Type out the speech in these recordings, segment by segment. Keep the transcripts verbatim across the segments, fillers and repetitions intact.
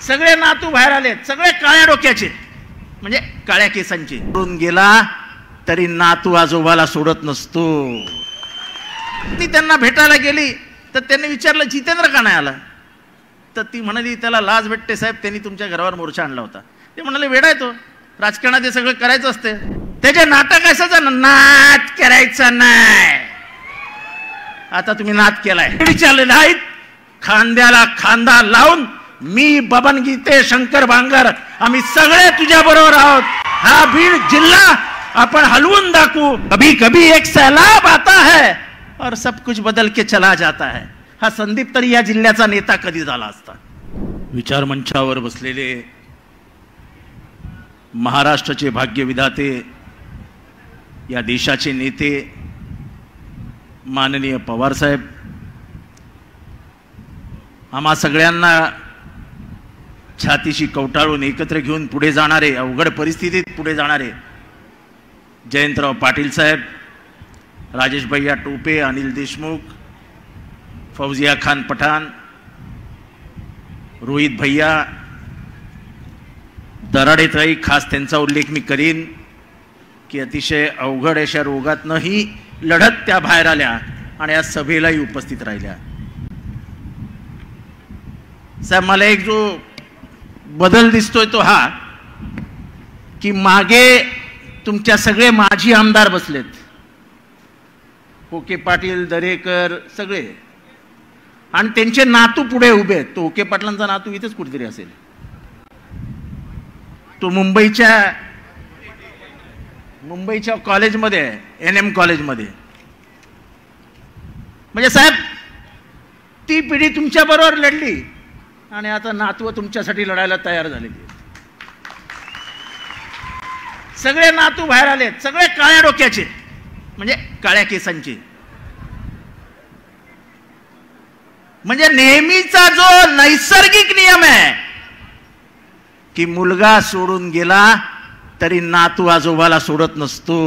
सगळे नातू बाहेर आलेत, सगळे काळ्या डोक्याचे म्हणजे काळ्या केसांचे. सोडून गेला तरी नातू आजोबाला सोडत नसतो. ती त्यांना भेटायला गेली तर त्यांनी विचारलं जितेंद्र का नाही आला? तर ती म्हणाली त्याला लाज भेटते साहेब, त्यांनी तुमच्या घरावर मोर्चा आणला होता. ते म्हणाले वेडा आहे तो, राजकारणात हे सगळं करायचं असते, त्याचे नाटक असायचं, नाट करायचं नाही. आता तुम्ही नाट केलाय, चाललेला आहेत खांद्याला खांदा लावून. मी बबन गीते, शंकर भांगर, आम्ही सगळे तुझ्या बरोबर आहोत. हा बीड जिल्हा आपण हलवून दाखवू. कभी कभी एक सैलाब आता है और सब कुछ बदल के चला जाता है. हा संदीप तरी या जिल्ह्याचा नेता कधी झाला असता. विचार मंचावर बसलेले महाराष्ट्राचे भाग्यविधाते, या देशाचे नेते माननीय पवार साहेब, आम्हा सगळ्यांना छातीशी कवटाळून एकत्र घेऊन पुढे जाणारे, अवघड परिस्थितीत पुढे जाणारे जयंतराव पाटील साहेब, राजेश भैया टोपे, अनिल देशमुख, फौजिया खान पठाण, रोहित भैया, दराडेताई, खास त्यांचा उल्लेख मी करीन की अतिशय अवघड अशा रोगातनंही लढत त्या बाहेर आल्या आणि या सभेलाही उपस्थित राहिल्या. साहेब, मला एक जो बदल दिसतोय तो हा की मागे तुमच्या सगळे माजी आमदार बसलेत, ओके पाटील, दरेकर, सगळे, आणि त्यांचे नातू पुढे उभे आहेत. तो ओके पाटलांचा नातू इथेच कुठेतरी असेल, तो मुंबईच्या मुंबईच्या कॉलेजमध्ये आहे, एन एम कॉलेजमध्ये. म्हणजे साहेब, ती पिढी तुमच्या बरोबर लढली आणि आता नातू तुमच्यासाठी लढायला तयार झालेली. सगळे नातू बाहेर आलेत, सगळे काळ्या डोक्याचे म्हणजे काळ्या केसांचे. म्हणजे नेहमीचा जो नैसर्गिक नियम आहे की मुलगा सोडून गेला तरी नातू आजोबाला सोडत नसतो.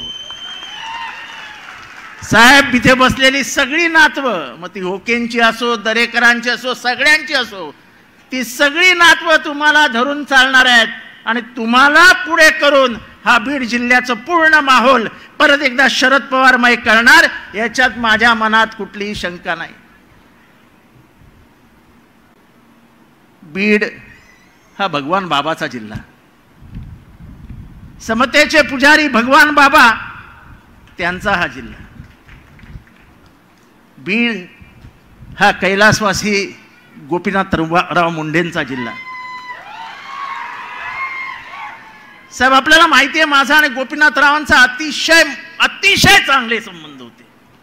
साहेब, इथे बसलेली सगळी नातवं, मग ती होकेंची असो, दरेकरांची असो, सगळ्यांची असो, ती सगळी नातवं तुम्हाला धरून चालणार आहेत आणि तुम्हाला पुढे करून हा बीड जिल्ह्याचं पूर्ण माहोल परत एकदा शरद पवारमय करणार, याच्यात माझ्या मनात कुठलीही शंका नाही. बीड हा भगवान बाबाचा जिल्हा, समतेचे पुजारी भगवान बाबा त्यांचा हा जिल्हा. बीड हा कैलासवासी गोपीनाथराव मुंडेंचा जिल्हा. साहेब, आपल्याला माहिती आहे माझा आणि गोपीनाथरावांचा अतिशय अतिशय चांगले संबंध होते.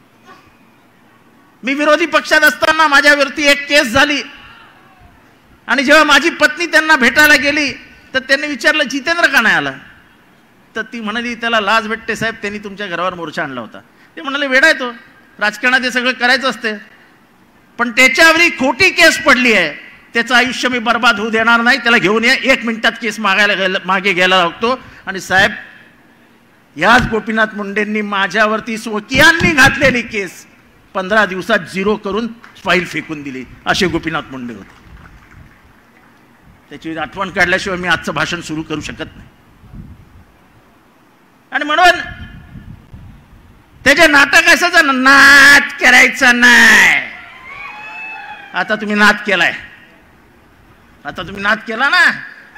मी विरोधी पक्षात असताना माझ्यावरती एक केस झाली आणि जेव्हा माझी पत्नी त्यांना भेटायला गेली तर त्यांनी विचारलं जितेंद्र का नाही आला? तर ती म्हणाली त्याला लाज भेटते साहेब, त्यांनी तुमच्या घरावर मोर्चा आणला होता. ते म्हणाले वेडा आहे तो, राजकारणात हे सगळं करायचं असते, पण त्याच्यावरही खोटी केस पडली आहे, त्याचं आयुष्य मी बर्बाद होऊ देणार नाही, त्याला घेऊन या, एक मिनिटात केस मागायला गेला मागे घ्यायला लागतो. आणि साहेब, याच गोपीनाथ मुंडेंनी माझ्यावरती स्वकीयांनी घातलेली केस पंधरा दिवसात झिरो करून फाईल फेकून दिली. असे गोपीनाथ मुंडे होते. त्याची आठवण काढल्याशिवाय मी आजचं भाषण सुरू करू शकत नाही. आणि म्हणून त्याचे नाटक असायचं, नाट करायचं नाही. आता तुम्ही नाट केलाय, आता तुम्ही नाट केला ना.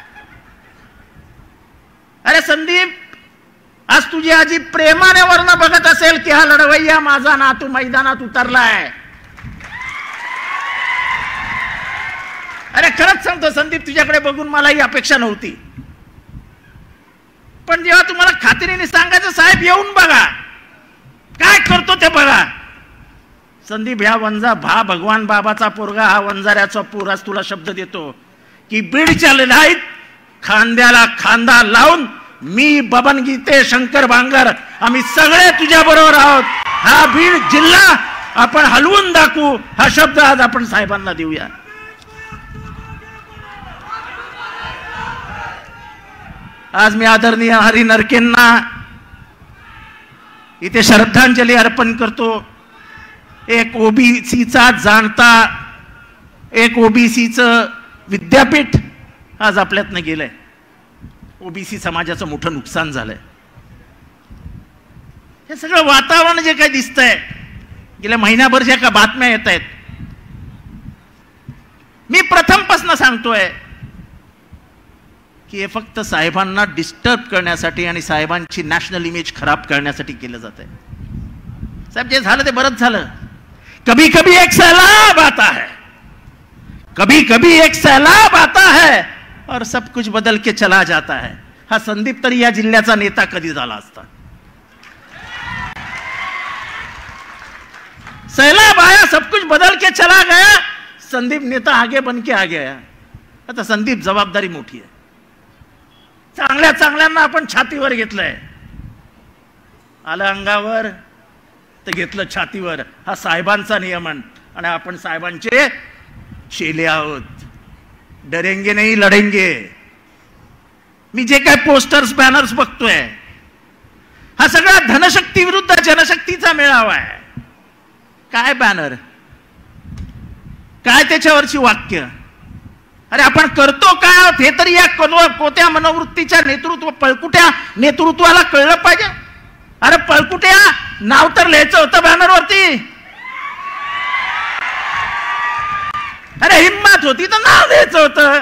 अरे संदीप, आज तुझी आजी प्रेमाने वरनं बघत असेल की हा लढवय्या माझा नातू मैदानात उतरलाय. अरे खरंच सांगतो संदीप, तुझ्याकडे बघून मला ही अपेक्षा नव्हती, पण जेव्हा तुम्हाला खात्रीने सांगायचं साहेब येऊन बघा काय करतो ते बघा. संदीप, ह्या वंजा भा भगवान बाबाचा पोरगा, हा वंजाऱ्याचा पोर, आज तुला शब्द देतो की बीडच्या लढाईत खांद्याला खांदा लावून मी बबन गीते, शंकर भांगर, आम्ही सगळे तुझ्या बरोबर आहोत. हा बीड जिल्हा आपण हलवून दाखवू, हा शब्द आज आपण साहेबांना देऊया. आज मी आदरणीय हरी नरकेंना इथे श्रद्धांजली अर्पण करतो. एक ओबीसीचा जाणता, एक ओबीसीचं विद्यापीठ आज आपल्यातनं गेलंय. ओबीसी समाजाचं मोठं नुकसान झालंय. हे सगळं वातावरण जे काही दिसतंय, गेल्या महिन्याभर ज्या का बातम्या येत आहेत, मी प्रथमपासून सांगतोय की हे फक्त साहेबांना डिस्टर्ब करण्यासाठी आणि साहेबांची नॅशनल इमेज खराब करण्यासाठी केलं जात आहे. साहेब, जे झालं ते बरंच झालं. कभी कभी एक सैलाब आता है, कभी कभी एक सैलाब आता है और सब कुछ बदल के चला जाता है. हा संदीप तरी या जिल्ह्याचा नेता कधी झाला असता. सैलाब आया, सब कुछ बदल के चला गया, संदीप नेता आगे बन के आ गया. आता संदीप जबाबदारी मोठी आहे. चांगल्या चांगल्यांना आपण छातीवर घेतलंय. आलं अंगावर तर घेतलं छातीवर. हा साहेबांचा नियमन आणि आपण साहेबांचे शेले आहोत. डरेंगे नाही लढेंगे. मी जे काय पोस्टर्स बॅनर्स बघतोय, हा सगळा धनशक्ती विरुद्ध जनशक्तीचा मेळावा आहे. काय बॅनर, काय त्याच्यावरची वाक्य. अरे आपण करतो काय हे तरी या कोत्या मनोवृत्तीच्या नेतृत्व पळकुट्या नेतृत्वाला कळलं पाहिजे. अरे पळकुट्या, नाव तर लिहायचं होतं बॅनरवरती. अरे हिम्मत होती तर नाव लिहायचं होतं.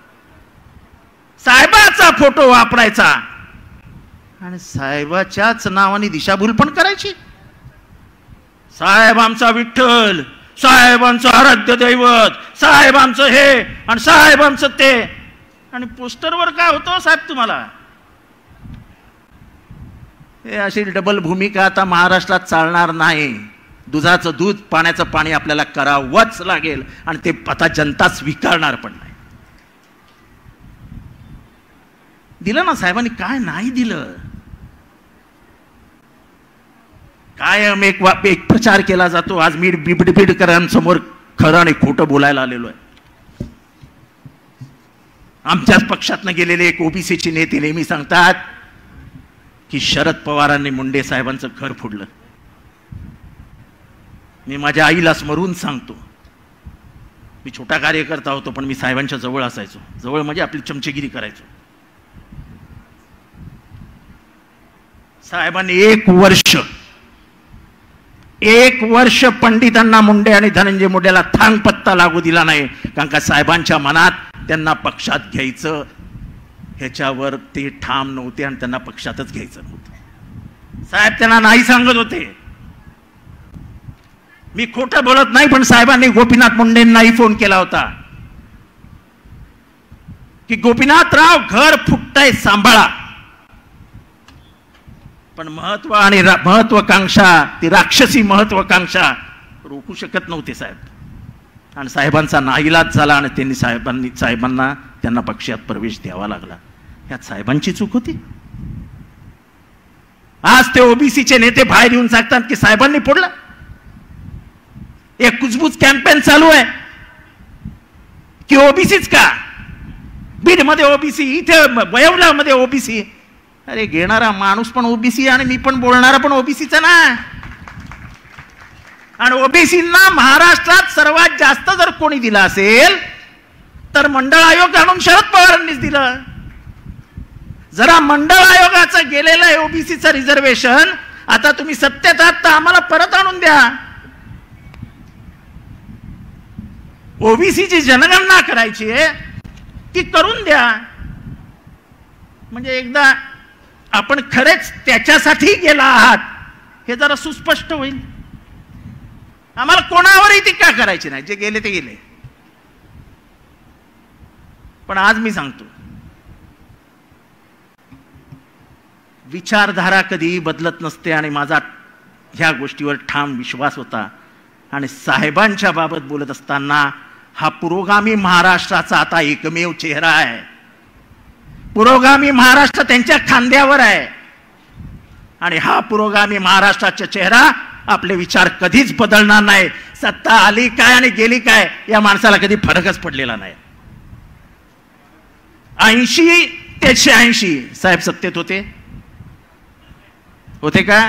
साहेबाचा फोटो वापरायचा आणि साहेबाच्याच नावाने दिशाभूल पण करायची. साहेब आमचा विठ्ठल, साहेब आमचं आराध्य दैवत, साहेब आमचं हे आणि साहेब आमचं ते. आणि पोस्टरवर काय होतं साहेब तुम्हाला? हे अशी डबल भूमिका आता महाराष्ट्रात चालणार नाही. दुधाचं दूध पाण्याचं पाणी आपल्याला करावंच लागेल आणि ते आता जनता स्वीकारणार पण नाही. दिलं ना साहेबांनी, काय नाही दिलं. कायम एक एक प्रचार केला जातो. आज मी बिडबिडकरांसमोर खरं आणि खोटं बोलायला आलेलो आहे. आमच्याच पक्षातनं गेलेले एक ओबीसीचे नेते नेहमी सांगतात की शरद पवारांनी मुंडे साहेबांचं घर फोडलं. मी माझ्या आईला स्मरून सांगतो, मी छोटा कार्यकर्ता होतो पण मी साहेबांच्या जवळ असायचो. जवळ म्हणजे आपली चमचेगिरी करायचो. साहेबांनी एक वर्ष एक वर्ष पंडितांना मुंडे आणि धनंजय मुंडेला थांग पत्ता लागू दिला नाही. कारण का साहेबांच्या मनात त्यांना पक्षात घ्यायचं ह्याच्यावर ते ठाम नव्हते आणि त्यांना पक्षातच घ्यायचं नव्हतं. साहेब त्यांना नाही सांगत होते. मी खोटं बोलत नाही, पण साहेबांनी गोपीनाथ मुंडेंनाही फोन केला होता की गोपीनाथराव घर फुटतंय सांभाळा. पण महत्व आणि महत्वाकांक्षा, ती राक्षसी महत्वाकांक्षा रोखू शकत नव्हते साहेब. आणि साहेबांचा नाईलाज झाला आणि त्यांनी साहेबांनी साहेबांना त्यांना पक्षात प्रवेश द्यावा लागला. यात साहेबांची चूक होती. आज ते ओबीसीचे नेते बाहेर येऊन सांगतात की साहेबांनी फोडलं. एक कुजबूज कॅम्पेन चालू आहे की ओबीसीच का, बीड मध्ये ओबीसी, इथे वयवला मध्ये ओबीसी. अरे घेणारा माणूस पण ओबीसी आणि मी पण बोलणारा पण ओबीसीचा ना. आणि ओबीसींना महाराष्ट्रात सर्वात जास्त जर कोणी दिला असेल तर मंडळ आयोग आणून शरद पवारांनीच दिलं. जरा मंडळ आयोगाचं गेलेलं आहे ओबीसीचं रिझर्वेशन, आता तुम्ही सत्तेत आहात तर आम्हाला परत आणून द्या. ओबीसीची जनगणना करायची आहे ती करून द्या. म्हणजे एकदा आपण खरेच त्याच्यासाठी गेला आहात हे जरा सुस्पष्ट होईल. आम्हाला कोणावरही टीका करायची नाही, जे गेले ते गेले. पण आज मी सांगतो, विचारधारा कधी बदलत नसते आणि माझा ह्या गोष्टीवर ठाम विश्वास होता. आणि साहेबांच्या बाबत बोलत असताना हा पुरोगामी महाराष्ट्राचा आता एकमेव चेहरा आहे. पुरोगामी महाराष्ट्र त्यांच्या खांद्यावर आहे आणि हा पुरोगामी महाराष्ट्राचा चेहरा आपले विचार कधीच बदलणार नाही. सत्ता आली काय आणि गेली काय या माणसाला कधी फरकच पडलेला नाही. ऐंशी ते शहाऐंशी साहेब सत्तेत होते होते का?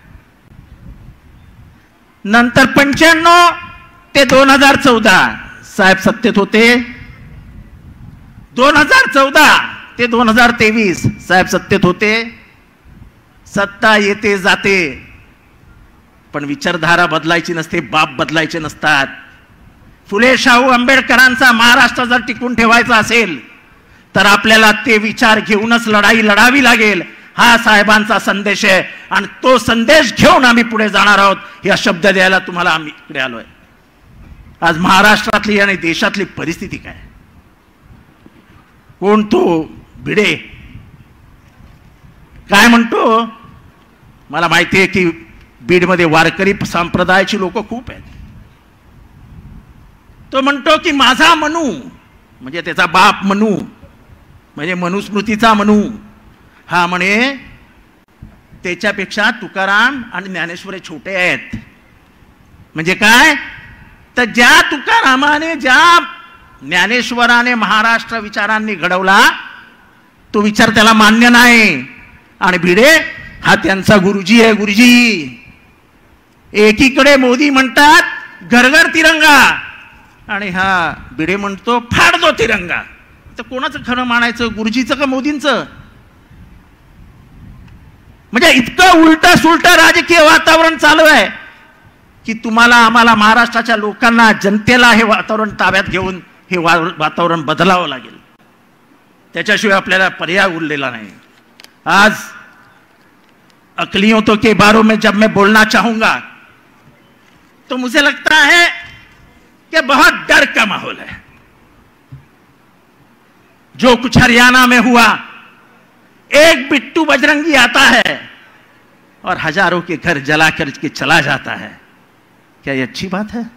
नंतर पंच्याण्णव ते दोन हजार चौदा साहेब सत्तेत होते. दोन हजार चौदा ते दोन हजार तेवीस साहेब सत्तेत होते. सत्ता येते जाते, पण विचारधारा बदलायची नसते, बाप बदलायचे नसतात. फुले शाहू आंबेडकरांचा महाराष्ट्र जर टिकून ठेवायचा असेल तर आपल्याला ते विचार घेऊनच लढाई लढावी लागेल. हा साहेबांचा संदेश आहे आणि तो संदेश घेऊन आम्ही पुढे जाणार आहोत. या शब्द द्यायला तुम्हाला आम्ही इकडे आलोय. आज महाराष्ट्रातली आणि देशातली परिस्थिती काय? कोण तो भिडे काय म्हणतो? मला माहिती आहे की बीडमध्ये वारकरी संप्रदायाची लोक खूप आहेत. तो म्हणतो की माझा मनू म्हणजे त्याचा बाप मनू म्हणजे मनुस्मृतीचा मनू हा म्हणे त्याच्यापेक्षा तुकाराम आणि ज्ञानेश्वर छोटे आहेत. म्हणजे काय? तर ज्या तुकारामाने ज्या ज्ञानेश्वराने महाराष्ट्र विचारांनी घडवला तो विचार त्याला मान्य नाही. आणि भिडे हा त्यांचा गुरुजी आहे. गुरुजी एकीकडे मोदी म्हणतात घरघर तिरंगा आणि हा भिडे म्हणतो फाड दो तिरंगा. तर कोणाचं खरं मानायचं, गुरुजीचं का मोदींचं? म्हणजे इतकं उलटा सुलटा राजकीय वातावरण चालू आहे की तुम्हाला आम्हाला महाराष्ट्राच्या लोकांना जनतेला हे वातावरण ताब्यात घेऊन हे वातावरण बदलावं लागेल. त्याच्याशिवाय आपल्याला पर्याय उरलेला नाही. आज अकलियों तो के बारे में जब मैं बोलना चाहूंगा तो मुझे लगता है कि बहुत डर का माहौल है. जो कुछ हरियाणा में हुआ, एक बिट्टू बजरंगी आता है और हजारों के घर जला कर के चला जाता है. क्या ये अच्छी बात है?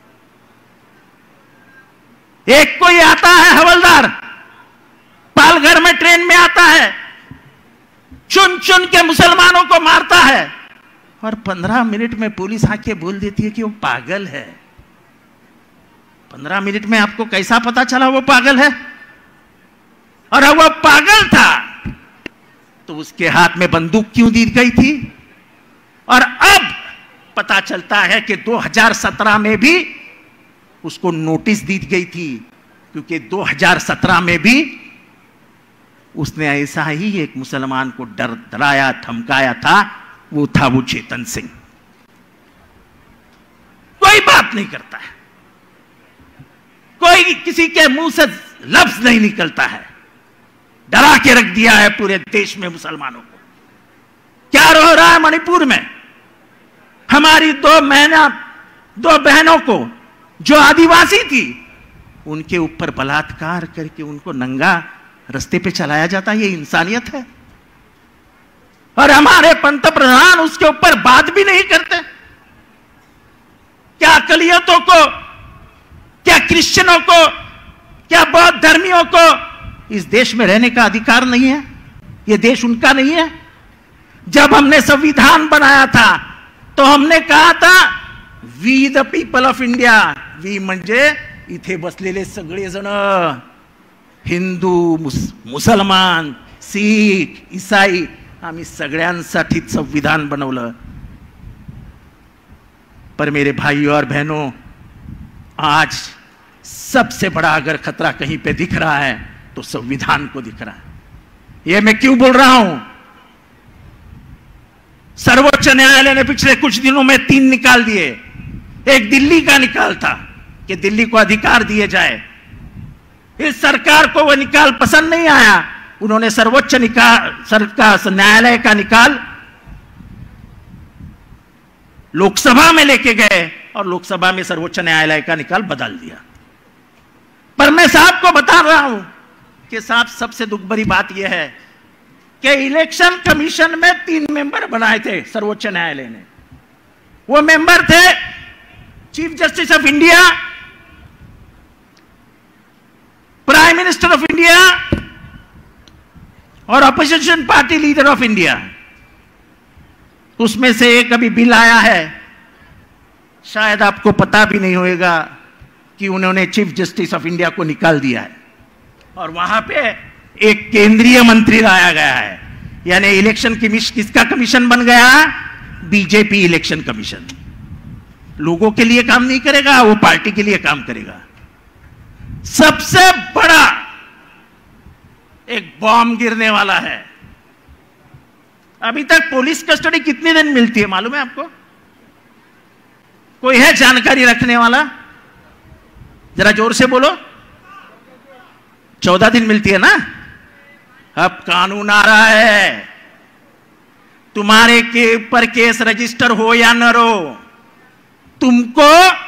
एक कोई आता है हवलदार, पालघर में ट्रेन में आता है, चुन चुन के मुसलमानों को मारता है और पंद्रह मिनट में पुलिस आके बोल देती है कि वो पागल है. पंद्रह मिनट में आपको कैसा पता चला वो पागल है? और अब वो पागल था तो उसके हाथ में बंदूक क्यों दी गई थी? और अब पता चलता है कि दो हज़ार सत्रह में भी उसको नोटिस दी गई थी, क्योंकि दो हज़ार सत्रह में भी उसने ऐसा ही एक मुसलमान को डर डराया धमकाया था. वो था वो चेतन सिंह. कोई बात नहीं करता है, कोई किसी के मुंह से लफ्ज नहीं निकलता है. डरा के रख दिया है पूरे देश में मुसलमानों को. क्या हो रहा है मणिपुर में? हमारी दो महीना दो बहनों को जो आदिवासी थी उनके ऊपर बलात्कार करके उनको नंगा रास्ते पे चलाया जाता. ये इंसानियत है? और हमारे पंत प्रधान उसके ऊपर बात भी नहीं करते. क्या अकलियतों को, क्या क्रिश्चियनों को, क्या बौद्ध धर्मियों को इस देश में रहने का अधिकार नहीं है? ये देश उनका नहीं है? जब हमने संविधान बनाया था तो हमने कहा था we the people of India. We म्हणजे इथे बसलेले सगळे जण, हिंदू, मुस, मुसलमान, सिख, ईसाई, आम्ही सगळ्यांसाठी संविधान बनवलं. पर मेरे भाइयों और बहनों, आज सबसे बड़ा अगर खतरा कहीं पे दिख रहा है तो संविधान को दिख रहा है. यह मैं क्यों बोल रहा हूं? सर्वोच्च न्यायालय ने पिछले कुछ दिनों में तीन निकाल दिए. एक दिल्ली का निकाल था कि दिल्ली को अधिकार दिए जाए. इस सरकार को वह निकाल पसंद नहीं आया. उन्होंने सर्वोच्च निकाल सरकार न्यायालय का निकाल लोकसभा में लेके गए और लोकसभा में सर्वोच्च न्यायालय का निकाल बदल दिया. पर मैं साहब को बता रहा हूं कि साहब सबसे दुख भरी बात यह है कि इलेक्शन कमीशन में तीन मेंबर बनाए थे सर्वोच्च न्यायालय ने. वो मेंबर थे chief justice of India, prime minister of India और opposition party leader of India. उसमें से एक अभी बिल आया है, शायद आपको पता भी नहीं होगा कि उन्होंने चीफ जस्टिस ऑफ इंडिया को निकाल दिया है और वहां पे एक केंद्रीय मंत्री लाया गया है. यानी इलेक्शन कमीशन किसका कमीशन बन गया? BJP election commission. लोगों के लिए काम नहीं करेगा, वो पार्टी के लिए काम करेगा. सबसे बड़ा एक बॉम्ब गिरने वाला है। अभी तक पुलिस कस्टडी कितने दिन मिलती है मालूम है आपको? कोई है जानकारी रखने वाला? जरा जोर से बोलो। चौदह दिन मिलती है ना? अब कानून आ रहा है, तुम्हारे के ऊपर केस रजिस्टर हो या न हो, तुमको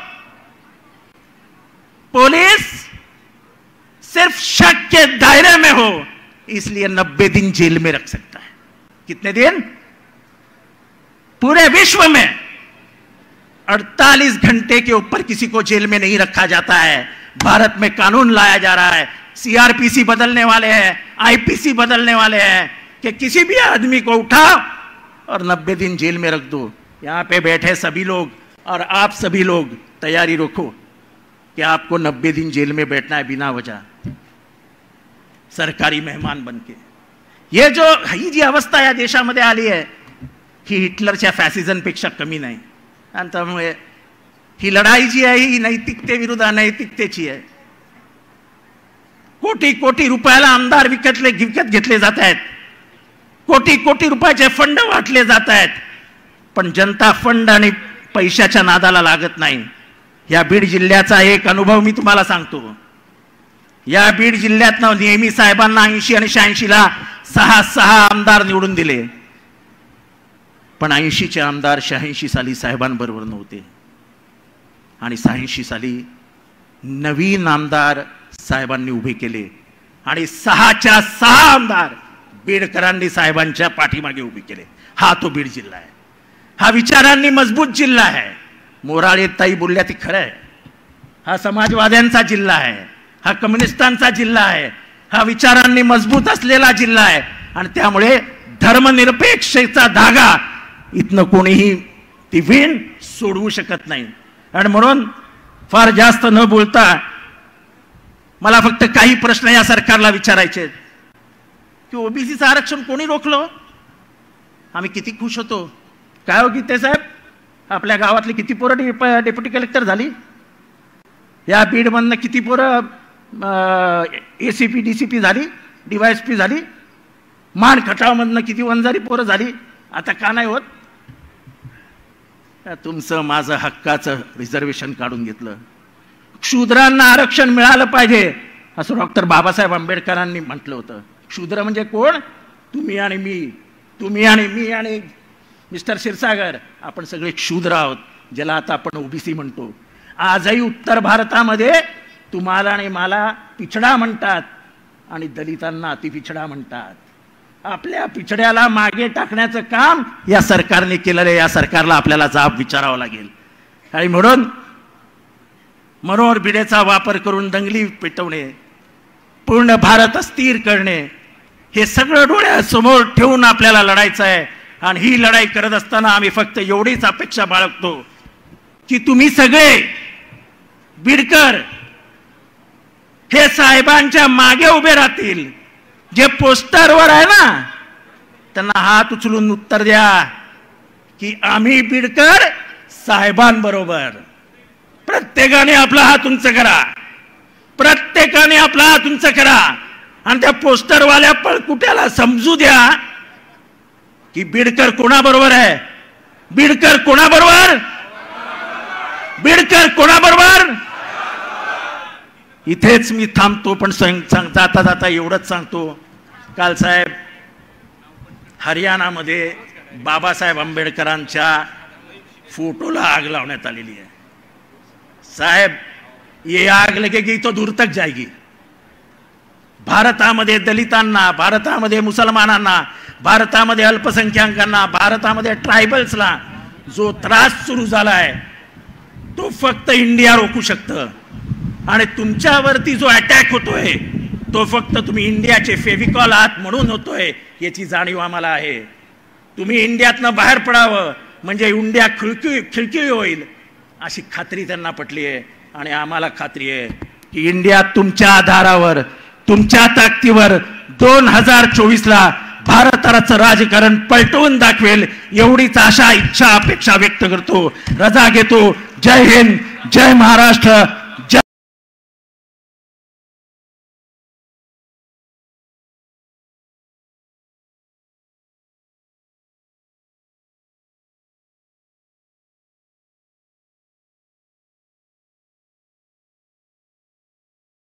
पुलिस सिर्फ शक के दायरे में हो इसलिए नब्बे दिन जेल में रख सकता है। कितने दिन? पूरे विश्व में अड़तालीस घंटे के ऊपर किसी को जेल में नहीं रखा जाता है। भारत में कानून लाया जा रहा है, सीआरपीसी बदलने वाले हैं, आईपीसी बदलने वाले हैं कि किसी भी आदमी को उठाओ और नब्बे दिन जेल में रख दो। यहां पे बैठे सभी लोग और आप सभी लोग तैयारी रखो कि आपको नब्बे दिन जेल में बैठना है बिना वजह, सरकारी मेहमान बनके। ये जो ही जी अवस्था या देशामध्ये आली आहे ही हिटलरच्या फॅसिझमपेक्षा कमी नाही। आणि त्यामुळे ही लढाई जी आहे ही नैतिकतेविरुद्ध अनैतिकतेची आहे। कोटी कोटी रुपयाला आमदार विकतले विकत घेतले जात आहेत, कोटी कोटी रुपयाचे फंड वाटले जात आहेत, पण जनता फंड आणि पैशाच्या नादाला लागत नाही। या बीड जिल्ह्याचा एक अनुभव मी तुम्हाला सांगतो। या बीड जिल्ह्यातनं नेहमी साहेबांना ऐंशी आणि शहाऐंशी ला सहा सहा आमदार निवडून दिले, पण ऐंशी चे आमदार शहाऐंशी साली साहेबांबरोबर नव्हते आणि शहाऐंशी साली नवीन आमदार साहेबांनी उभे केले आणि सहाच्या सहा आमदार बीडकरांनी साहेबांच्या पाठीमागे उभे केले। हा तो बीड जिल्हा आहे, हा विचारांनी मजबूत जिल्हा आहे। मोराळे ताई बोलल्या ती खरं आहे, हा समाजवाद्यांचा जिल्हा आहे, हा कम्युनिस्टांचा जिल्हा आहे, हा विचारांनी मजबूत असलेला जिल्हा आहे आणि त्यामुळे धर्मनिरपेक्षतेचा धागा इथनं कोणीही ती विण सोडवू शकत नाही। आणि म्हणून फार जास्त न बोलता मला फक्त काही प्रश्न या सरकारला विचारायचे आहेत की ओबीसीचं आरक्षण कोणी रोखलं? आम्ही किती खुश होतो। काय हो गीते साहेब, आपल्या गावातली किती पोरं डेप्युटी कलेक्टर झाली? या बीडमधनं किती पोरं एसीपी डीसीपी झाली, डीवायएसपी झाली? मान खटावमधनं किती वंजारी पोरं झाली? आता का नाही होत? तुमचं माझं हक्काचं रिझर्वेशन काढून घेतलं। शूद्रांना आरक्षण मिळालं पाहिजे असं डॉक्टर बाबासाहेब आंबेडकरांनी म्हटलं होतं। शूद्र म्हणजे कोण? तुम्ही आणि मी, तुम्ही आणि मी आणि मिस्टर क्षीरसागर, आपण सगळे शूद्र आहोत, ज्याला आता आपण ओबीसी म्हणतो। आजही उत्तर भारतामध्ये तुम्हाला आणि मला पिछडा म्हणतात आणि दलितांना अतिपिछडा म्हणतात। आपल्या पिछड्याला मागे टाकण्याचं काम या सरकारने केलेलं आहे। या सरकारला आपल्याला जाब विचारावा लागेल। आणि म्हणून मनोहर भिडेचा वापर करून दंगली पेटवणे, पूर्ण भारत अस्थिर करणे, हे सगळं डोळ्यासमोर ठेवून आपल्याला लढायचं आहे। आणि ही लढाई करत असताना आम्ही फक्त एवढीच अपेक्षा बाळगतो की तुम्ही सगळे बीडकर हे साहेबांच्या मागे उभे राहतील। जे पोस्टरवर आहे ना त्यांना हात उचलून उत्तर द्या की आम्ही बीडकर साहेबांबरोबर। प्रत्येकाने आपला हात उंच करा, प्रत्येकाने आपला हात उंच करा आणि त्या पोस्टरवाल्या पळकुट्याला समजू द्या की बीडकर कोणाबरोबर आहे, बीडकर कोणाबरोबर, बीडकर कोणाबरोबर। इथेच मी थांबतो, पण जाता जाता एवढंच सांगतो, काल साहेब हरियाणामध्ये बाबासाहेब आंबेडकरांच्या फोटोला आग लावण्यात आलेली आहे। साहेब ये आग लगेगी तो दूर तक जाएगी। भारतामध्ये दलितांना, भारतामध्ये मुसलमानांना, भारतामध्ये अल्पसंख्याकांना, भारतामध्ये ट्रायबल्सला जो त्रास सुरू झाला आहे तो फक्त इंडिया रोखू शकतं। आणि तुमच्यावरती जो अटॅक होतोय तो फक्त तुम्ही इंडियाचे फेविकॉल आहात म्हणून होतोय, याची जाणीव आम्हाला आहे। तुम्ही इंडियातनं बाहेर पडावं म्हणजे इंडिया खिळखिळी खिळखिळी होईल अशी खात्री त्यांना पटली आहे। आणि आम्हाला खात्री आहे की इंडिया तुमच्या आधारावर, तुमच्या ताकदीवर दोन हजार चोवीस ला भारताचं राजकारण पलटवून दाखवेल एवढीच आशा, इच्छा, अपेक्षा व्यक्त करतो। रजा घेतो। जय हिंद, जय महाराष्ट्र,